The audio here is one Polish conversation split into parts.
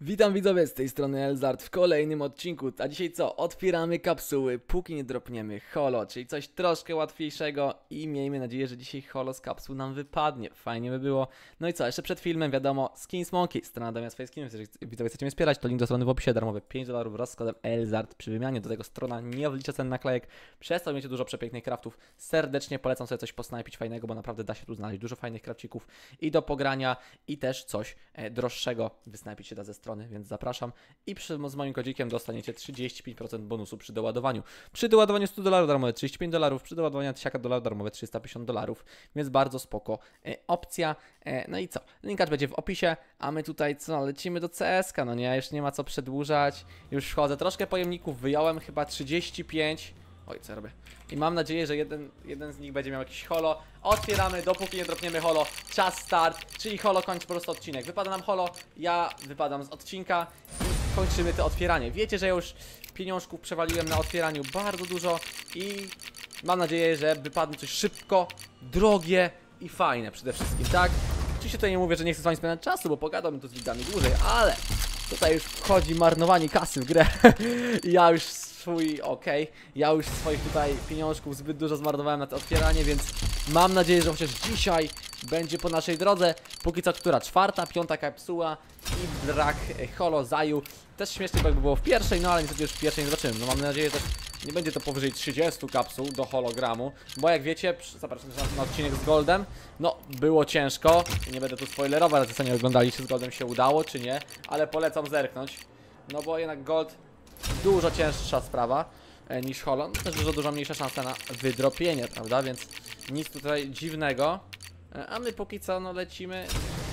Witam widzowie, z tej strony Elzard w kolejnym odcinku. A dzisiaj co? Otwieramy kapsuły, póki nie dropniemy holo, czyli coś troszkę łatwiejszego i miejmy nadzieję, że dzisiaj holo z kapsuł nam wypadnie. Fajnie by było. No i co? Jeszcze przed filmem wiadomo, Skins Monkey, strona do swoje skiny. Jeżeli widzowie chcecie mnie wspierać, to link do strony w opisie, darmowe $5 wraz z kodem Elzard przy wymianie. Do tego strona nie odlicza cen naklejek. Przez to miecie dużo przepięknych craftów. Serdecznie polecam sobie coś posnajpić fajnego, bo naprawdę da się tu znaleźć dużo fajnych crafcików i do pogrania i też coś droższego wysnajpić się da ze strony, więc zapraszam. I z moim kodzikiem dostaniecie 35% bonusu przy doładowaniu. Przy doładowaniu $100 darmowe $35, przy doładowaniu $1000 darmowe $350, więc bardzo spoko opcja. No i co? Linkacz będzie w opisie, a my tutaj co? Lecimy do CS-ka, no nie? Już nie ma co przedłużać. Już wchodzę. Troszkę pojemników wyjąłem, chyba 35. Oj, co ja robię? I mam nadzieję, że jeden z nich będzie miał jakiś holo. Otwieramy, dopóki nie dropniemy holo. Czas start, czyli holo kończy po prostu odcinek. Wypada nam holo, ja wypadam z odcinka i kończymy to otwieranie. Wiecie, że ja już pieniążków przewaliłem na otwieraniu bardzo dużo i mam nadzieję, że wypadnie coś szybko, drogie i fajne przede wszystkim, tak? Oczywiście tutaj nie mówię, że nie chcę z wami spędzać czasu, bo pogadam tu z widzami dłużej, ale tutaj już wchodzi marnowanie kasy w grę. Ja już ja już swoich tutaj pieniążków zbyt dużo zmarnowałem na to otwieranie, więc mam nadzieję, że chociaż dzisiaj będzie po naszej drodze. Póki co, która? Czwarta, piąta kapsuła i brak holo zaju. Też śmiesznie jakby było w pierwszej, no ale niestety już w pierwszej nie zobaczymy. No mam nadzieję, że nie będzie to powyżej 30 kapsuł do hologramu, bo jak wiecie, zapraszam na odcinek z Goldem, no było ciężko. Nie będę tu spoilerować, że co nie oglądali, czy z Goldem się udało, czy nie, ale polecam zerknąć, no bo jednak Gold dużo cięższa sprawa niż holo, no też dużo mniejsza szansa na wydropienie, prawda, więc nic tutaj dziwnego, a my póki co no lecimy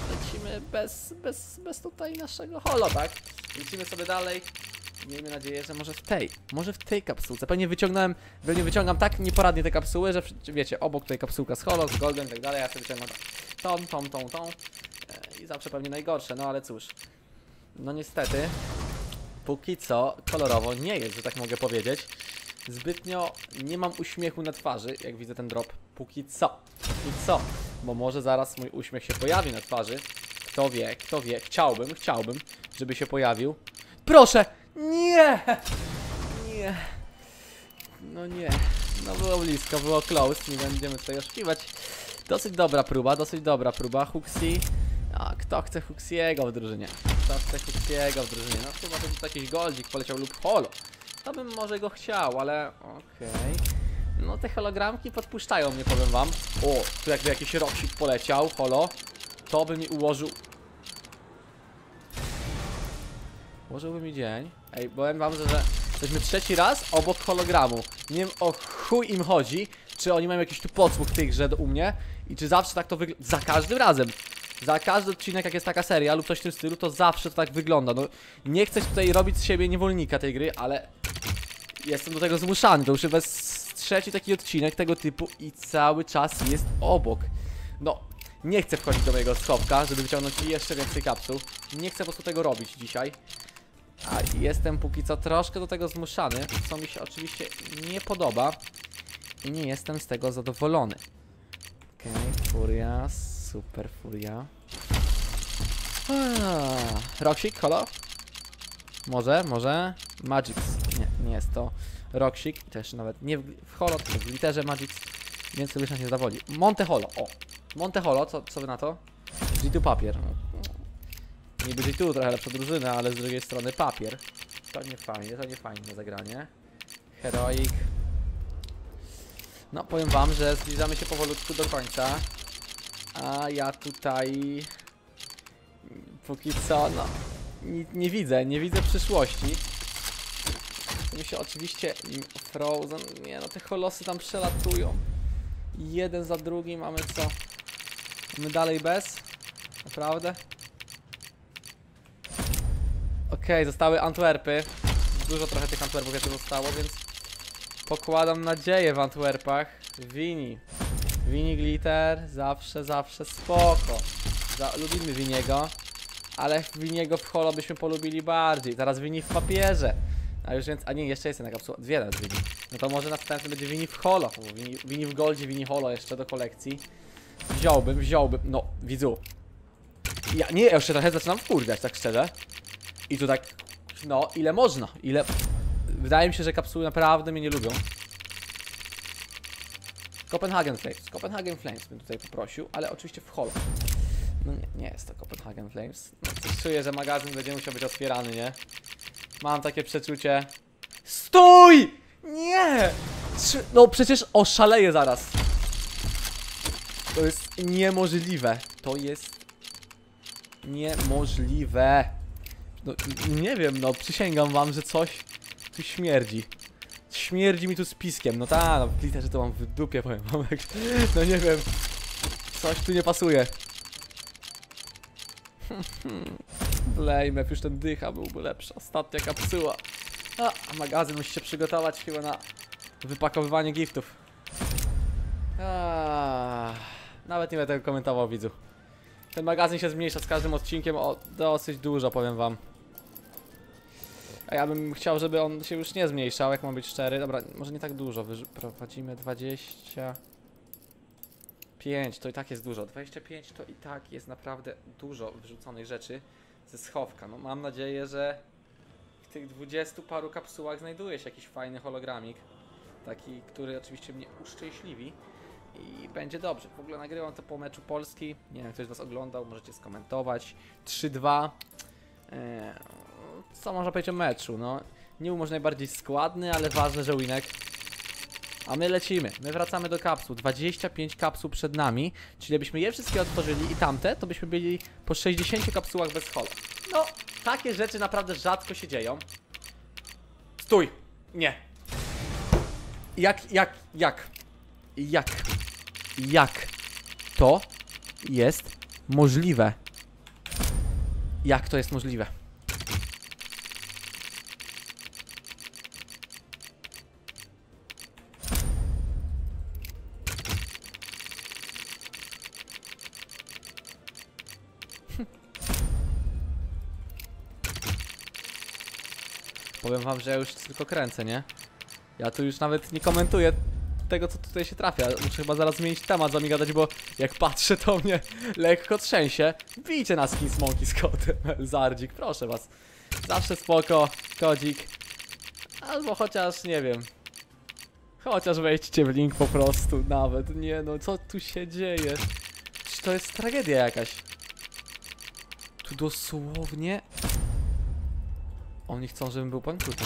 bez tutaj naszego holo, tak, lecimy sobie dalej. Miejmy nadzieję, że może w tej kapsułce. Pewnie wyciągam tak nieporadnie te kapsuły, że wiecie, obok tutaj kapsułka z holo, z goldem i tak dalej, ja sobie wyciągam tą i zawsze pewnie najgorsze, no ale cóż. No niestety, póki co kolorowo nie jest, że tak mogę powiedzieć. Zbytnio nie mam uśmiechu na twarzy, jak widzę ten drop. Póki co, bo może zaraz mój uśmiech się pojawi na twarzy. Kto wie, chciałbym, żeby się pojawił. Proszę! Nie! No nie. No było blisko, było close, nie będziemy tutaj oszukiwać. Dosyć dobra próba. Huxi. A kto chce Huxiego w drużynie? No chyba by tu jakiś goldzik poleciał lub holo. To bym może go chciał, ale okej. No te hologramki podpuszczają mnie, powiem wam. O, tu jakby jakiś roksik poleciał, holo. To by mi ułożyłby mi dzień. Ej, powiem wam, że jesteśmy trzeci raz obok hologramu. Nie wiem o chuj im chodzi. Czy oni mają jakiś tu podsłuch w tej grze u mnie i czy zawsze tak to wygląda. Za każdym razem. Za każdy odcinek, jak jest taka seria lub coś w tym stylu, to zawsze to tak wygląda. No, nie chcę tutaj robić z siebie niewolnika tej gry, ale jestem do tego zmuszany. To już chyba trzeci taki odcinek tego typu i cały czas jest obok. No, nie chcę wchodzić do mojego schowka, żeby wyciągnąć jeszcze więcej kapsuł. Nie chcę po prostu tego robić dzisiaj. A jestem póki co troszkę do tego zmuszany, co mi się oczywiście nie podoba. I nie jestem z tego zadowolony. Okej, furia, super furia. Roksik, holo? Może? Magix. Nie jest to Roksik. Też nawet nie w holo, tylko w glitterze Magix. Więc sobie się zawodzi. Monte holo, o! Monte holo, co wy na to? G2 papier. Niby G2 trochę lepsza drużyna, ale z drugiej strony papier. To nie fajne zagranie. Heroic. No powiem wam, że zbliżamy się powolutku do końca. A ja tutaj póki co, no nie widzę przyszłości. Mi się oczywiście Frozen, nie no te holosy tam przelatują. Jeden za drugim, mamy co? My dalej bez? Naprawdę? Okej, zostały Antwerpy. Dużo trochę tych Antwerpów jeszcze zostało, więc pokładam nadzieję w Antwerpach. Wini Glitter, zawsze spoko. Lubimy Winiego, ale Winiego w holo byśmy polubili bardziej. Teraz Wini w papierze. A już więc, a nie, jeszcze jest jedna kapsuła, dwie nawet Wini. No to może następny będzie Wini w holo. Wini w goldzie, Wini holo jeszcze do kolekcji. Wziąłbym, no widzu. Ja jeszcze trochę zaczynam wkurwiać, tak szczerze. I tu tak, no ile można, ile... Wydaje mi się, że kapsuły naprawdę mnie nie lubią. Copenhagen Flames bym tutaj poprosił, ale oczywiście w holo. No nie jest to Copenhagen Flames. No, coś czuję, że magazyn będzie musiał być otwierany, nie? Mam takie przeczucie. Stój! Nie! No przecież oszaleję zaraz. To jest niemożliwe. To jest niemożliwe. No nie wiem, no przysięgam wam, że coś tu śmierdzi. Śmierdzi mi tu z piskiem. No ta, no w glitterze to mam w dupie, powiem wam. No nie wiem. Coś tu nie pasuje. Blame, już ten dycha byłby lepszy. Ostatnia kapsuła. A magazyn musi się przygotować chyba na wypakowywanie giftów. Nawet nie będę tego komentował, widzu. Ten magazyn się zmniejsza z każdym odcinkiem o dosyć dużo, powiem wam. A ja bym chciał, żeby on się już nie zmniejszał, jak mam być szczery. Dobra, może nie tak dużo. Prowadzimy 25. To i tak jest dużo. 25 to i tak jest naprawdę dużo wyrzuconej rzeczy ze schowka. No mam nadzieję, że w tych 20 paru kapsułach znajduje się jakiś fajny hologramik. Taki, który oczywiście mnie uszczęśliwi. I będzie dobrze. W ogóle nagrywam to po meczu Polski. Nie wiem, ktoś z was oglądał, możecie skomentować. 3-2. Co można powiedzieć o meczu? No, nie był może najbardziej składny, ale ważne, że winek. A my lecimy. My wracamy do kapsuł. 25 kapsuł przed nami. Czyli jakbyśmy je wszystkie otworzyli i tamte, to byśmy byli po 60 kapsułach bez holo. No, takie rzeczy naprawdę rzadko się dzieją. Stój! Nie. Jak to jest możliwe? Jak to jest możliwe? Powiem wam, że ja już tylko kręcę, nie? Ja tu już nawet nie komentuję tego, co tutaj się trafia. Muszę chyba zaraz zmienić temat, z wami gadać, bo jak patrzę, to mnie lekko trzęsie. Bijcie na skin Smoki z kodem Zardzik, proszę was. Zawsze spoko, kodzik. Albo chociaż, nie wiem. Chociaż wejdźcie w link po prostu, nawet. Nie no, co tu się dzieje? Czy to jest tragedia jakaś? Tu dosłownie... Oni chcą, żebym był bankrutem.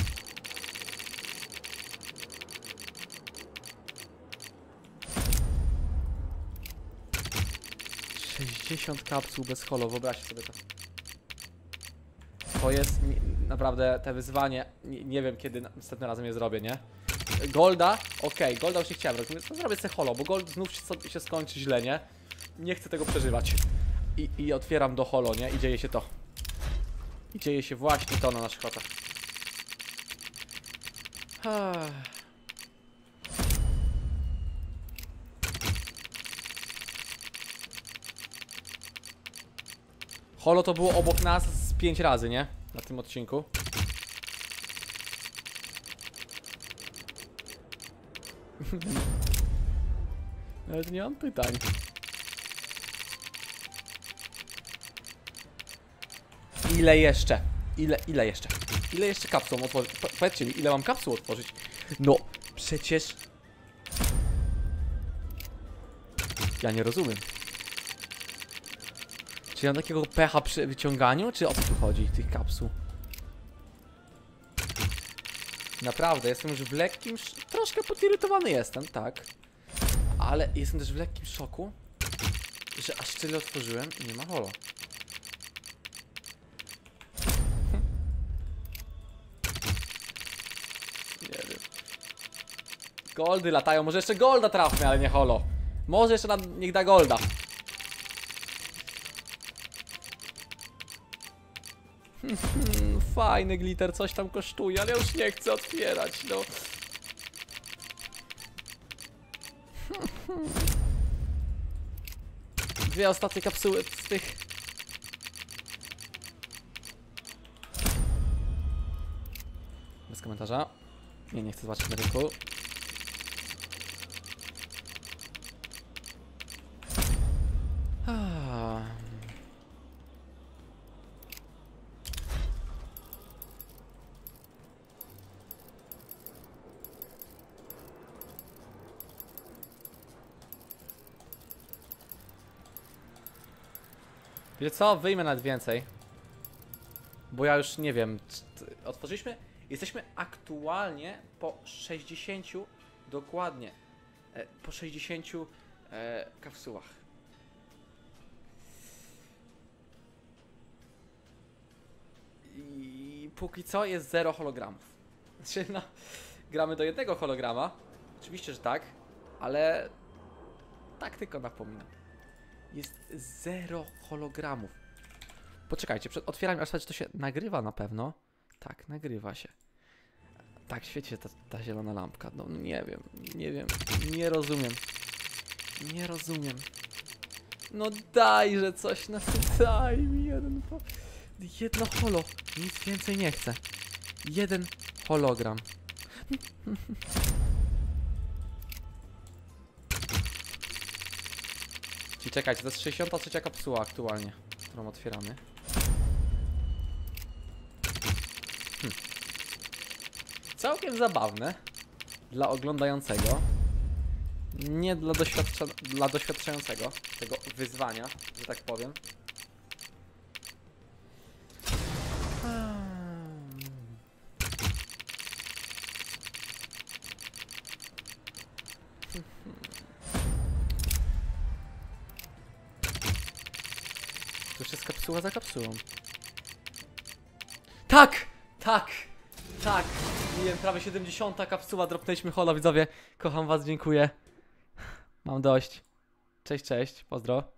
$60 kapsuł bez holo, wyobraźcie sobie to. To jest naprawdę te wyzwanie. Nie wiem, kiedy następnym razem je zrobię, nie? Golda, okej, Golda już nie chciałem robić. To zrobię sobie holo, bo Gold znów się skończy źle, nie? Nie chcę tego przeżywać. I otwieram do holo, nie? I dzieje się to. I dzieje się właśnie to na naszych oczach. Holo to było obok nas z 5 razy, nie? Na tym odcinku. Nawet nie mam pytań. Ile jeszcze? Ile jeszcze? Ile jeszcze kapsuł otworzyć? Powiedzcie mi, ile mam kapsuł otworzyć? No, przecież... Ja nie rozumiem. Czy ja mam takiego pecha przy wyciąganiu? Czy o co tu chodzi, tych kapsuł? Naprawdę, jestem już w lekkim... Troszkę podirytowany jestem, tak. Ale jestem też w lekkim szoku, że aż tyle otworzyłem i nie ma holo. Nie wiem. Goldy latają, może jeszcze golda trafmy, ale nie holo. Może jeszcze niech da golda. Fajny glitter, coś tam kosztuje, ale ja już nie chcę otwierać, no. Dwie ostatnie kapsuły z tych. Bez komentarza. Nie chcę zobaczyć na rynku. Wiecie co? Wyjmę nawet więcej. Bo ja już nie wiem. Otworzyliśmy? Jesteśmy aktualnie po 60 dokładnie. Po 60 kapsułach. I póki co jest 0 hologramów. Znaczy no, gramy do jednego holograma. Oczywiście, że tak, ale tak tylko napominam. Jest 0 hologramów. Poczekajcie, przed otwieraniem, aż to się nagrywa na pewno. Tak, nagrywa się. Tak, świeci się ta zielona lampka. No nie wiem, nie rozumiem. Nie rozumiem. No dajże coś, no daj mi jedno holo. Nic więcej nie chcę. Jeden hologram. Czyli czekajcie, to jest 63 kapsuła aktualnie, którą otwieramy. Całkiem zabawne dla oglądającego. Nie dla doświadczającego tego wyzwania, że tak powiem. To już jest kapsuła za kapsułą. Tak! Tak! Tak! Nie wiem, prawie 70 kapsuła, dropnęliśmy hola, widzowie. Kocham was, dziękuję. Mam dość. Cześć, cześć, pozdro.